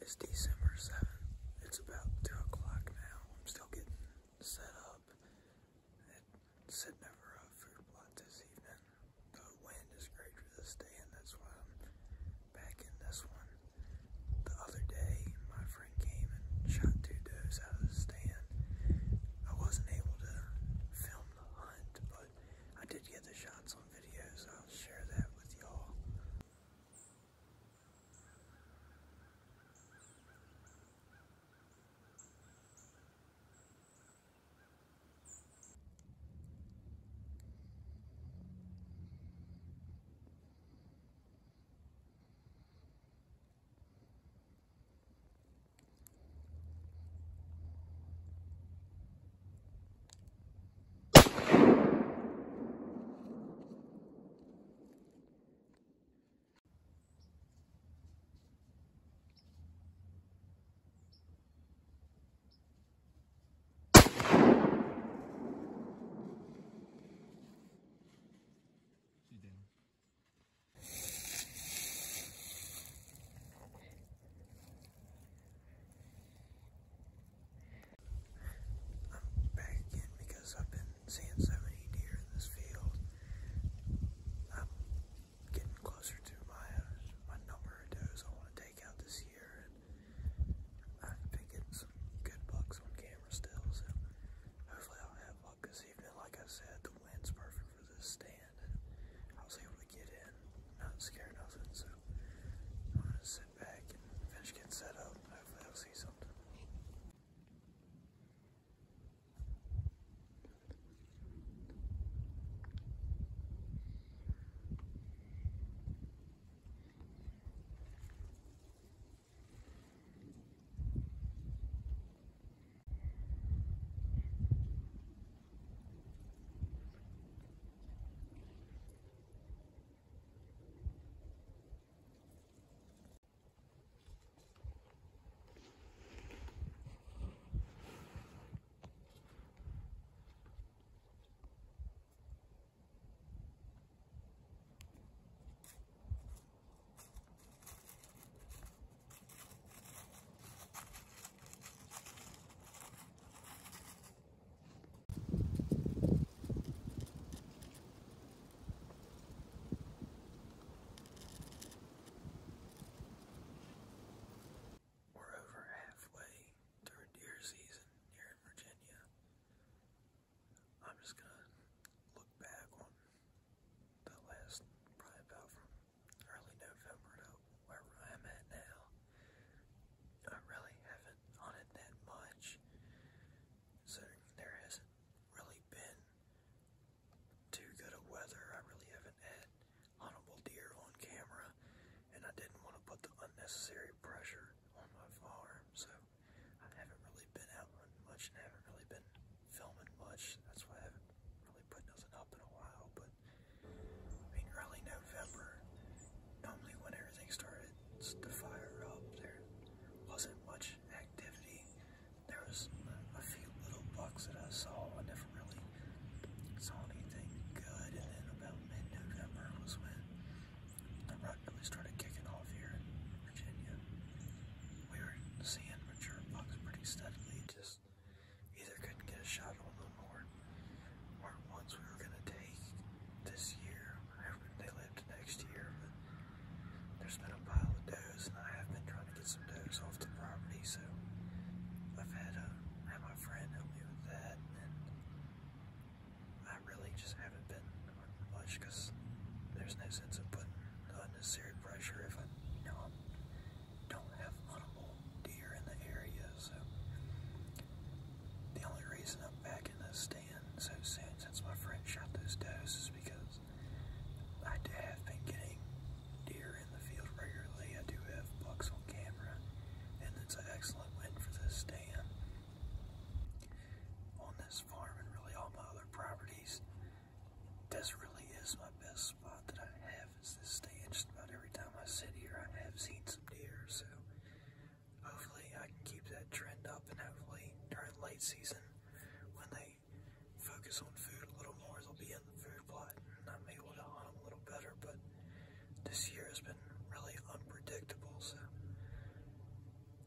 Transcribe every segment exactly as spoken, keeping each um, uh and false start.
It's December seventh. It's about two o'clock now. I'm still getting set up. It's sitting over a food plot this evening. The wind is great for this day, and that's why I'm back in this one. The other day, my friend came and shot two does out of the stand. I wasn't able to film the hunt, but I did get the shots on video, so I'll share that with y'all. Seeing so many deer in this field, I'm getting closer to my uh, my number of does I want to take out this year, and I've been getting some good bucks on camera still, so hopefully I'll have luck this evening. Like I said, the wind's perfect for this stand, and I was able to get in, not scare nothing, so I'm gonna sit back and finish getting set up, and hopefully I'll see something. Necessary pressure on my farm, so I haven't really been out much and haven't really been filming much. That's why I haven't really put nothing up in a while. But I mean, early November, normally when everything started to fire up, there wasn't much activity. There was a few little bucks that I saw. I never really saw anything good, and then about mid-November was when the rut really started kicking off here. We were seeing mature bucks pretty steadily, just either couldn't get a shot on them or weren't ones we were going to take this year. I hope they lived next year, but there's been a pile of does, and I have been trying to get some does off the property, so I've had, uh, had my friend help me with that, and I really just haven't been much because there's no sense of putting unnecessary pressure if I, you know, I'm don't have huntable deer in the area, so the only reason I'm back in the stand so soon since my friend shot those does is because I have been getting deer in the field regularly. I do have bucks on camera, and it's an excellent win for this stand. On this farm and really all my other properties, this really is my best spot that I have is this stand. Just about every time I sit here, I have seen some deer, so hopefully I can keep that trend up, and hopefully during late season, when they focus on food a little more, they'll be in the food plot, and I'm able to hunt them a little better. But this year has been really unpredictable, so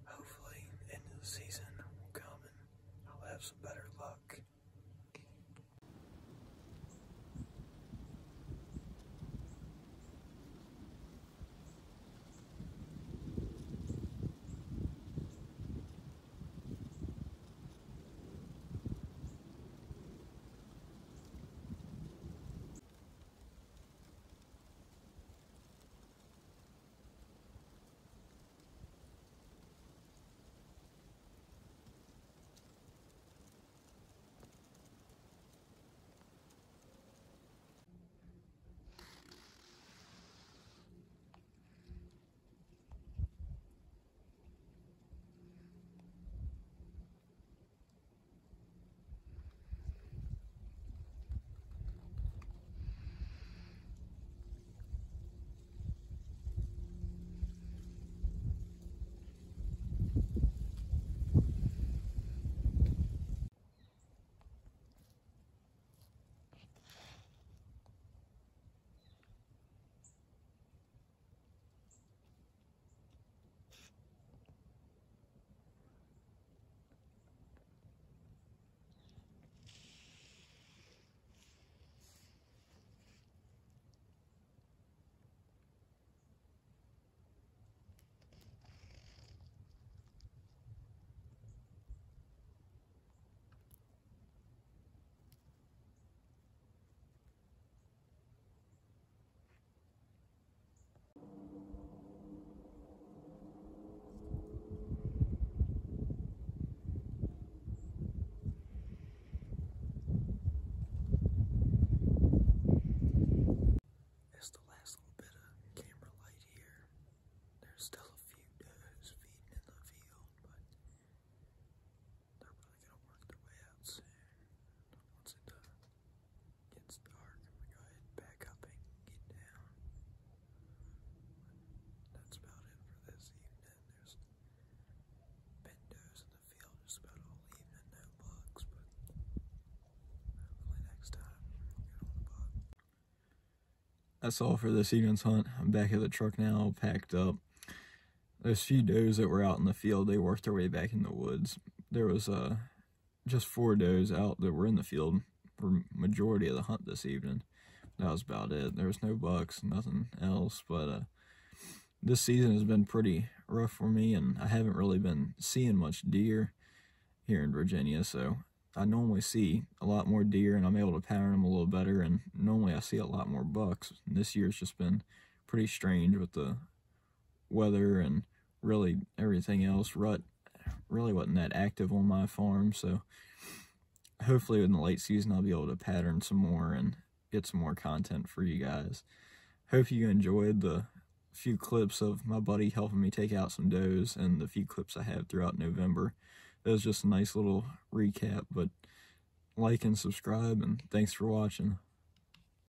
that's all for this evening's hunt. I'm back at the truck now, packed up. Those few does that were out in the field, they worked their way back in the woods. There was uh, just four does out that were in the field for majority of the hunt this evening. That was about it. There was no bucks, nothing else, but uh, this season has been pretty rough for me, and I haven't really been seeing much deer here in Virginia, so I normally see a lot more deer, and I'm able to pattern them a little better, and normally I see a lot more bucks. And this year's just been pretty strange with the weather and really everything else. Rut really wasn't that active on my farm, so hopefully in the late season I'll be able to pattern some more and get some more content for you guys. Hope you enjoyed the few clips of my buddy helping me take out some does and the few clips I had throughout November. That was just a nice little recap, but like and subscribe, and thanks for watching.